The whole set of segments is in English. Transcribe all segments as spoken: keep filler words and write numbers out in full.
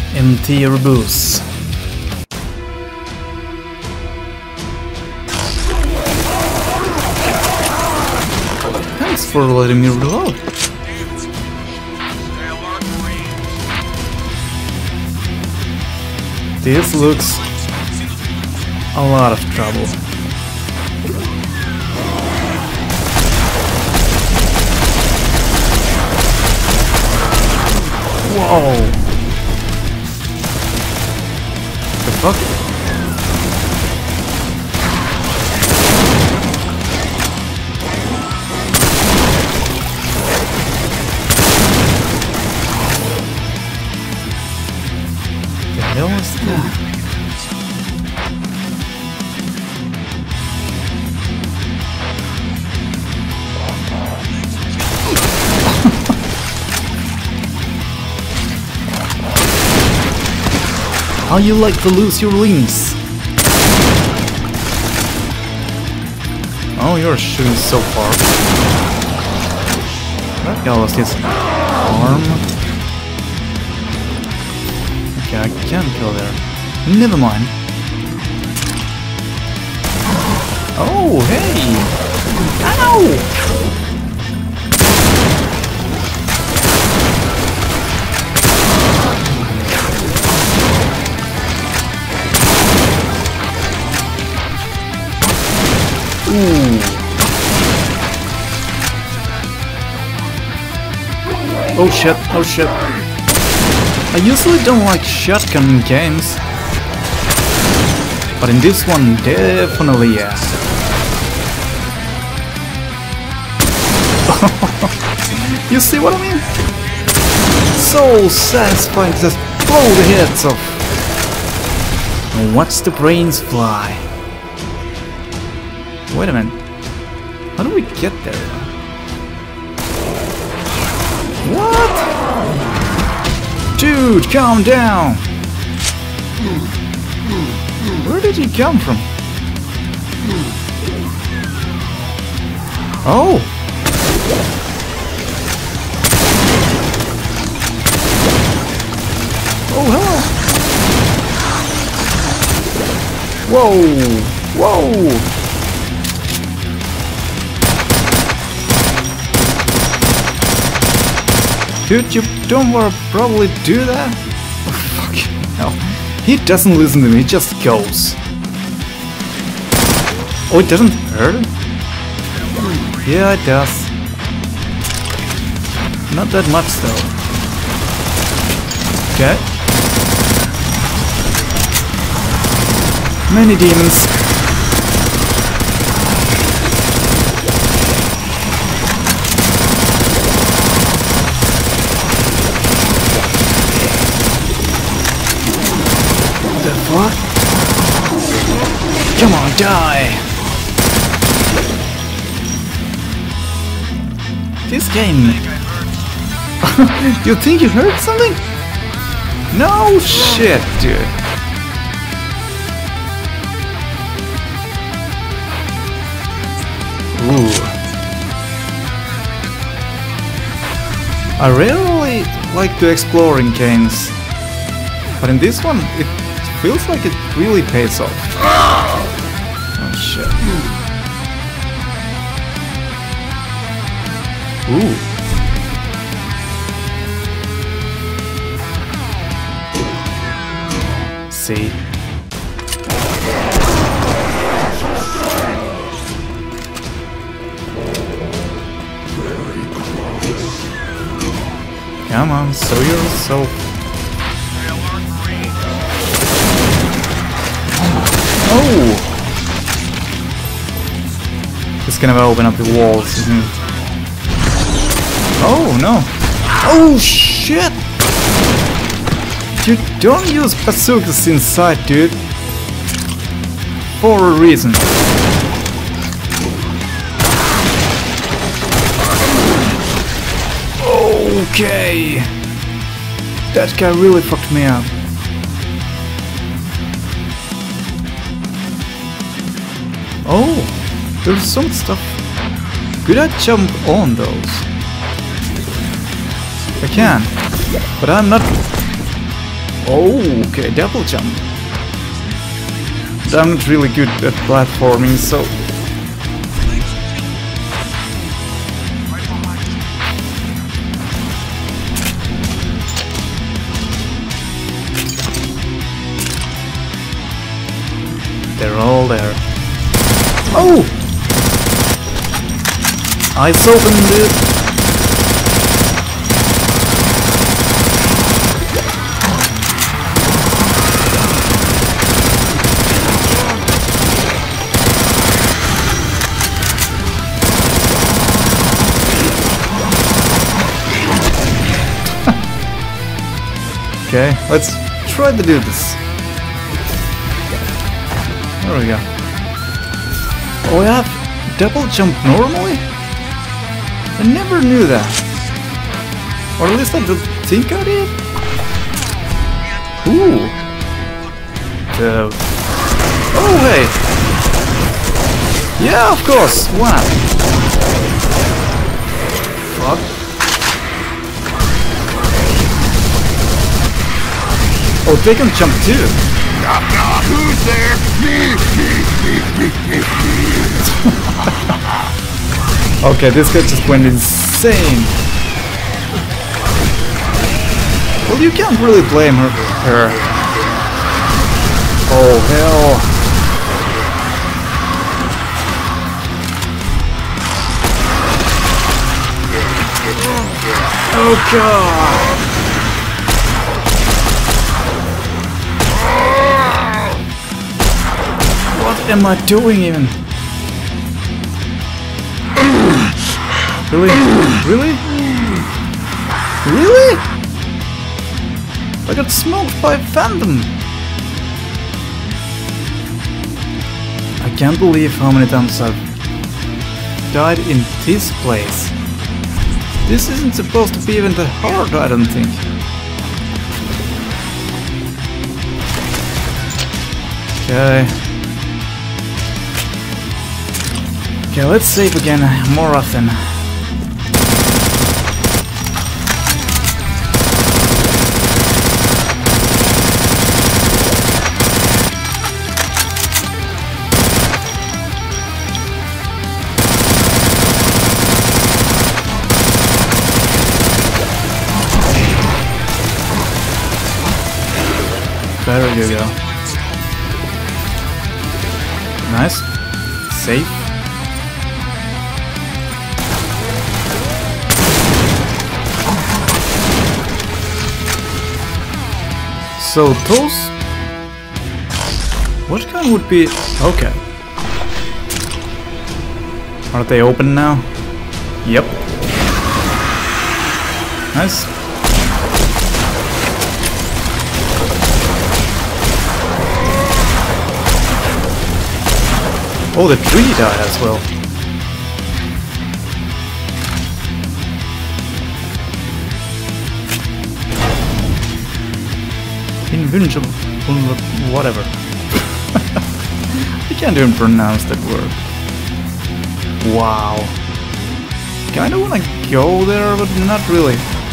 M T Rebus. Thanks for letting me reload. This looks a lot of trouble. Whoa! The fuck? The hell is that? How you like to lose your limbs? Oh, you're shooting so far. That guy lost his arm. Okay, I can't kill there. Never mind. Oh, hey! Ow! Ooh. Oh shit, oh shit. I usually don't like shotgun in games, but in this one, definitely yeah. You see what I mean? So satisfying to just blow the heads off and watch the brains fly. Wait a minute. How do we get there? What? Dude, calm down! Where did he come from? Oh! Oh, hello! Whoa! Whoa! Dude, you don't wanna probably do that? Oh, fuck hell. He doesn't listen to me, he just goes. Oh, it doesn't hurt? Yeah, it does. Not that much though. Okay. Many demons. What? Come on, die! This game... You think you heard something? No shit, dude. Ooh. I really like to explore in games, but in this one, it feels like it really pays off. Oh shit. Ooh. See. Come on, show yourself. Oh! It's gonna open up the walls, isn't it? Oh no! Oh shit! You don't use bazookas inside, dude. For a reason. Okay. That guy really fucked me up. Oh, there's some stuff. Could I jump on those? I can, but I'm not. Oh, okay, double jump. I'm not really good at platforming, so... They're all there. Oh! Eyes open, dude. Okay, let's try to do this. There we go. Oh, I have double jump normally? I never knew that. Or at least I don't think I did. Ooh. Uh, oh, hey. Yeah, of course. Wow. Fuck. Oh, they can jump too. Knock, knock, who's there? Me, me, me, me, me. Okay, this guy just went insane. Well, you can't really blame her. her. Oh, hell. Oh, God. What am I doing even? Really? Really? Really? I got smoked by Phantom. I can't believe how many times I've died in this place. This isn't supposed to be even that hard, I don't think. Okay. Okay, let's save again more often. There you go. Nice. Safe. So those... What kind would be... Okay. Are they open now? Yep. Nice. Oh, the tree died as well. Invincible, whatever. I can't even pronounce that word. Wow. Kinda wanna go there, but not really.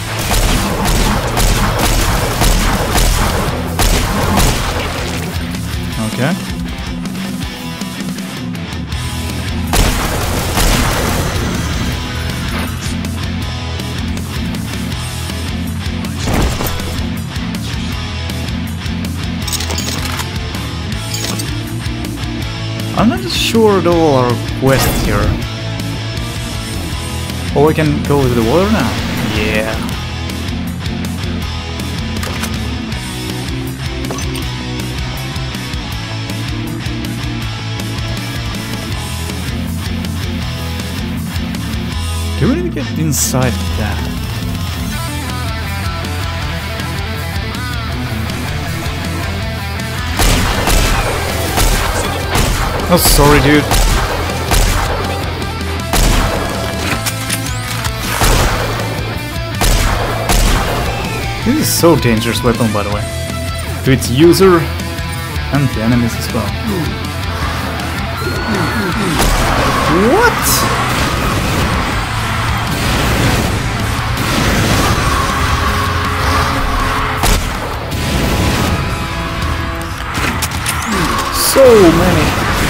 Okay. I'm not sure at all our quest here. Oh, I can go to the water now? Yeah. Do we need to get inside that? Oh, sorry, dude. This is so dangerous weapon, by the way. To its user and the enemies as well. What? so many.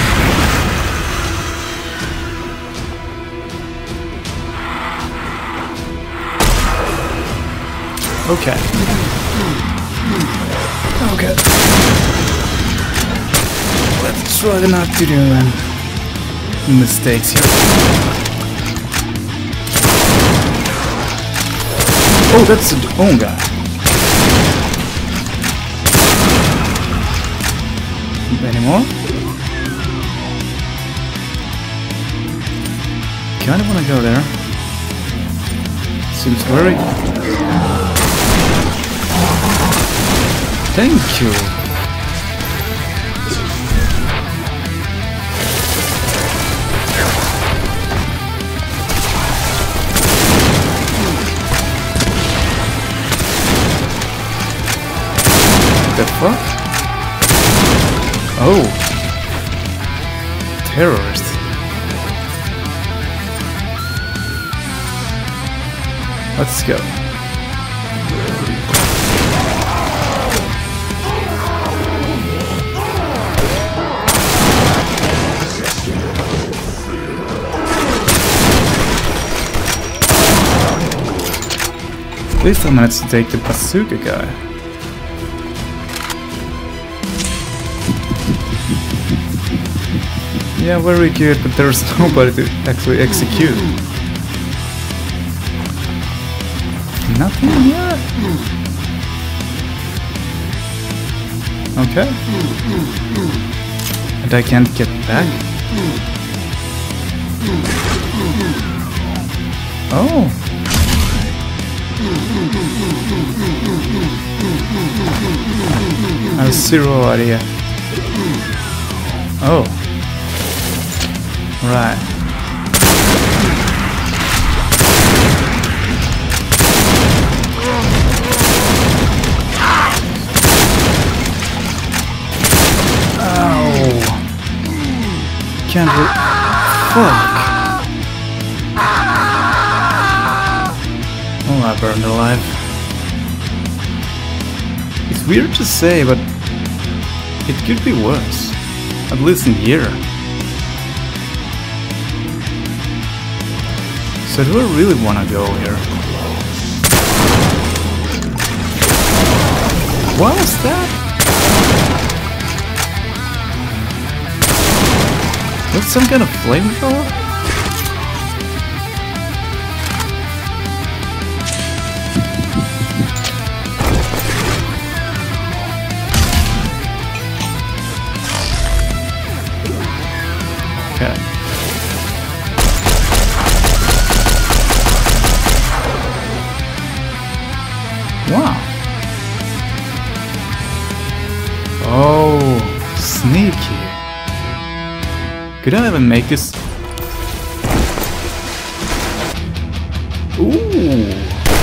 Okay. Okay. Let's try not to do any mistakes here. Oh, that's the own guy. Any more? Kinda wanna go there. Seems very... Thank you. The fuck? Oh. Terrorists. Let's go. At least I managed to take the bazooka guy. Yeah, very good, but there's nobody to actually execute. Nothing here? Okay. And I can't get back? Oh. I have zero idea. Oh. Right. Ow. Can't re- Fuck. Oh, I burned alive. It's weird to say, but it could be worse. At least in here. So do I really want to go here? What was that? That's some kind of flamethrower? Okay. Wow. Oh, sneaky. Could I even make this? Ooh.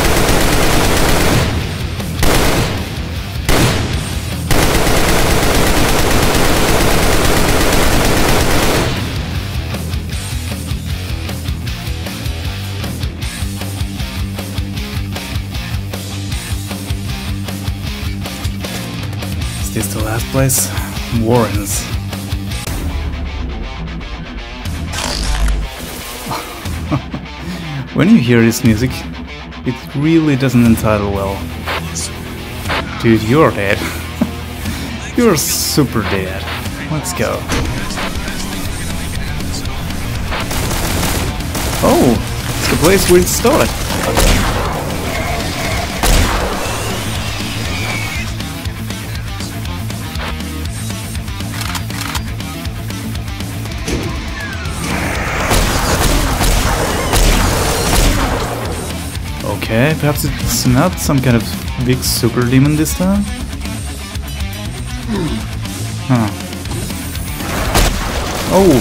Is this the last place? Warrens. When you hear this music, it really doesn't entitle well. Dude, you're dead. You're super dead. Let's go. Oh, it's the place where it started. Okay, perhaps it's not some kind of big super demon this time? Huh. Oh!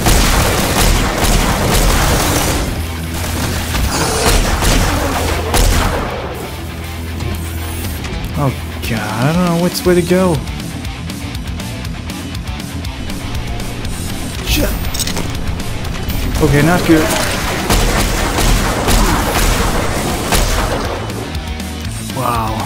Oh god, I don't know which way to go. Shit! Okay, not good. Wow.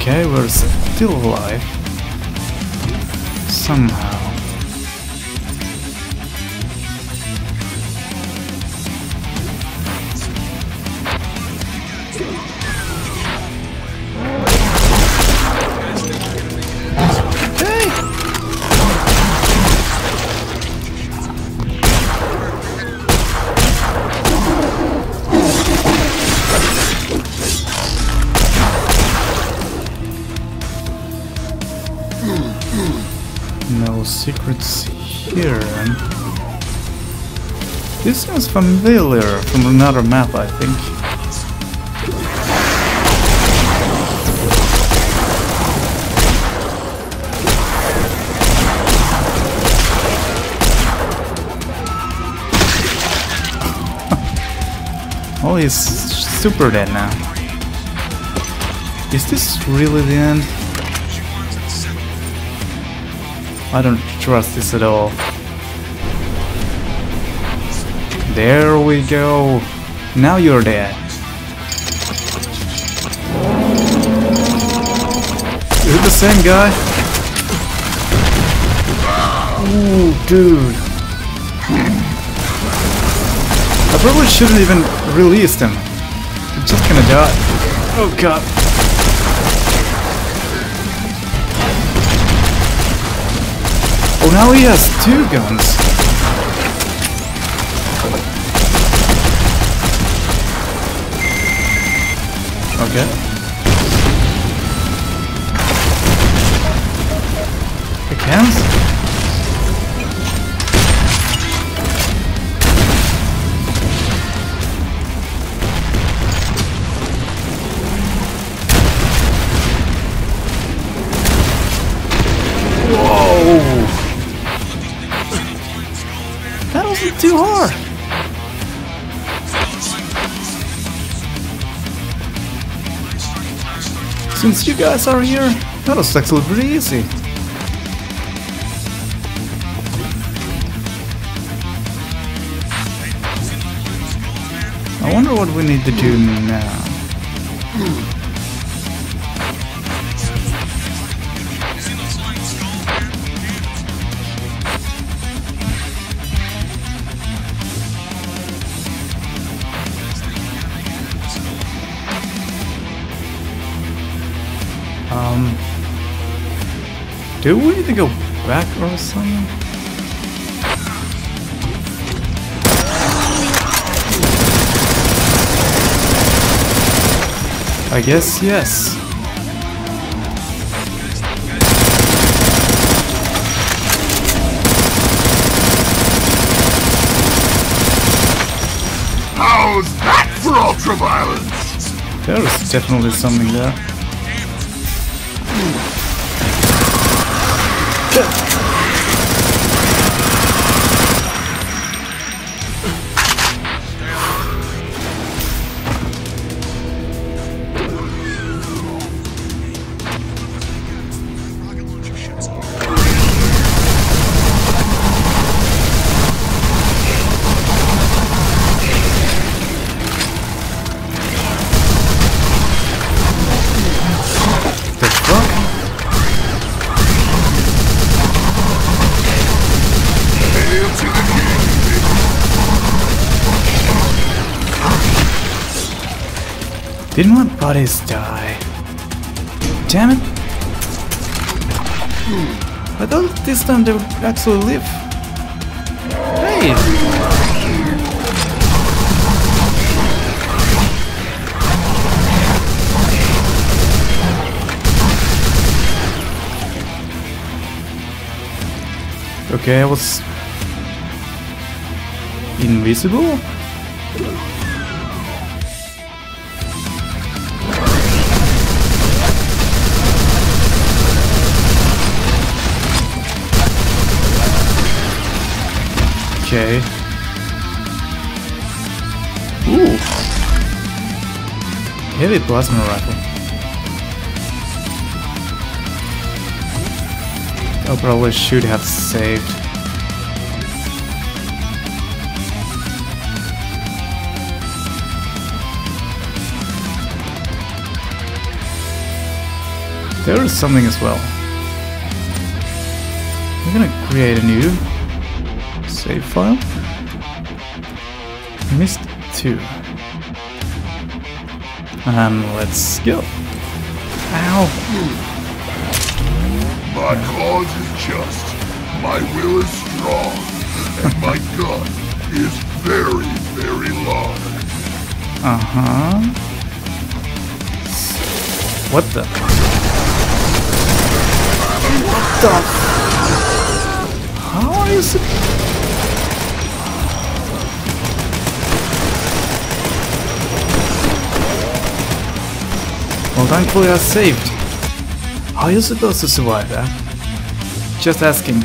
Okay, we're still alive. Somehow. No secrets here. This seems familiar from another map, I think. Oh, he's super dead now. Is this really the end? I don't trust this at all. There we go. Now you're dead. Is it the same guy? Ooh, dude. I probably shouldn't even released him. He's just gonna die. Oh god. Oh, now he has two guns. Okay. He can? Whoa! That wasn't too hard. Since you guys are here, that was actually pretty easy. I wonder what we need to do now. Um, do we need to go back or something? I guess yes. How's that for ultraviolence? There is definitely something there. Didn't my buddies die? Damn it! I thought this time they would actually live. Hey! Okay, I was invisible? Okay. Ooh. Heavy plasma rifle. I probably should have saved. There is something as well. We're gonna create a new save file. Missed two. And let's go. Ow! My cause is just, my will is strong, and my gun is very, very large. Uh-huh. What the? What the? How are you so... Well, thankfully I saved. How are you supposed to survive that? Just asking.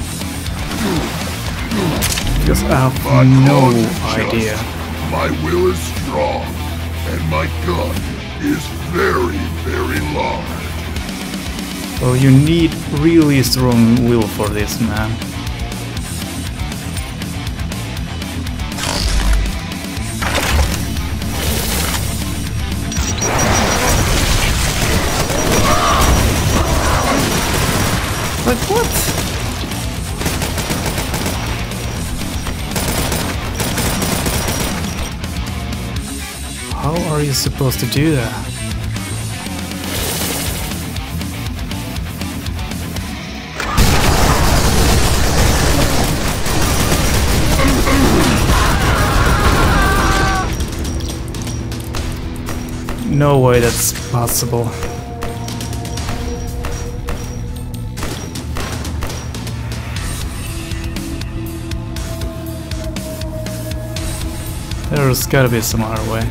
Because I have My no cause is idea. just, my will is strong, and my gun is very, very large. Well, you need really strong will for this, man. Like what? How are you supposed to do that? No way that's possible. There's gotta be some other way.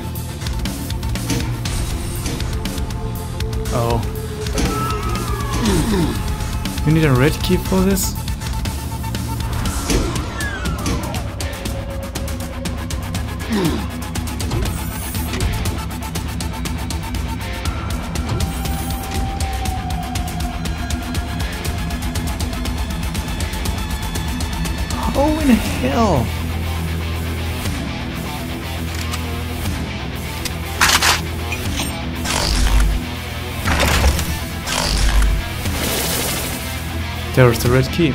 Oh. You need a red key for this? How in hell? There's the red key.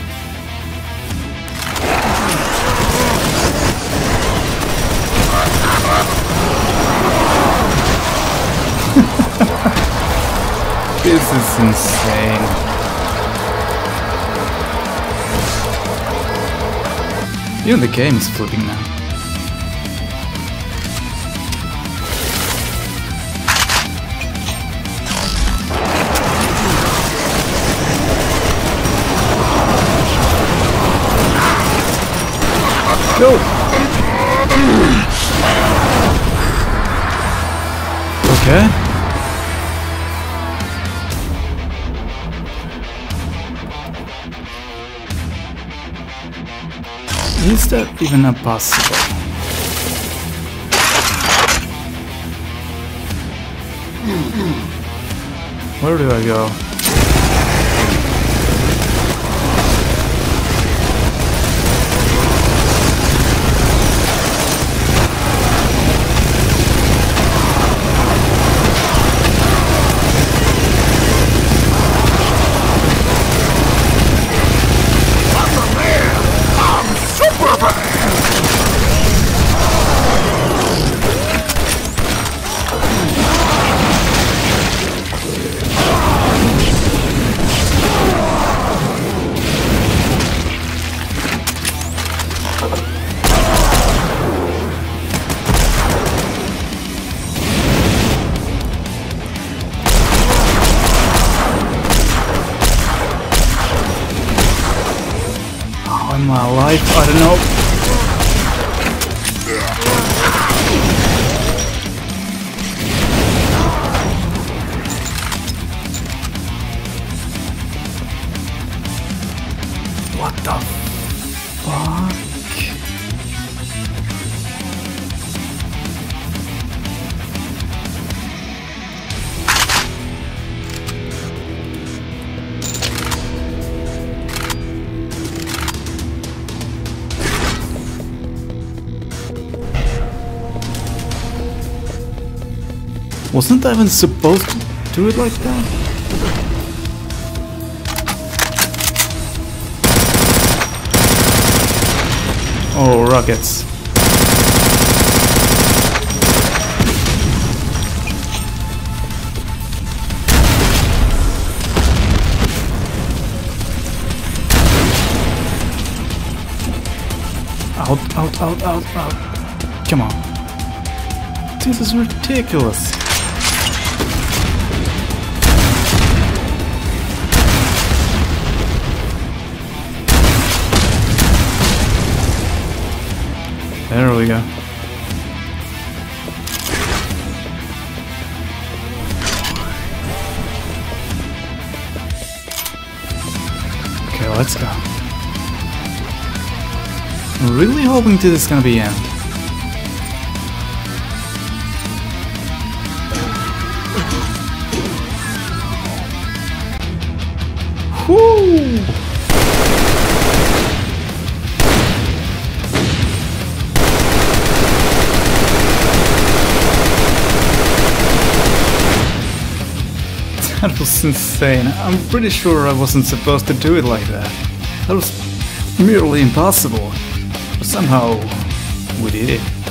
This is insane. Even the game is flipping now. Go! Okay. Is that even a possible? Where do I go? In my life, I don't know. What the fuck? Wasn't I even supposed to do it like that? Oh, rockets. Out, out, out, out, out. Come on. This is ridiculous. There we go. Okay, let's go. I'm really hoping this is gonna be end. Whoo! That was insane. I'm pretty sure I wasn't supposed to do it like that. That was merely impossible. But somehow we did it.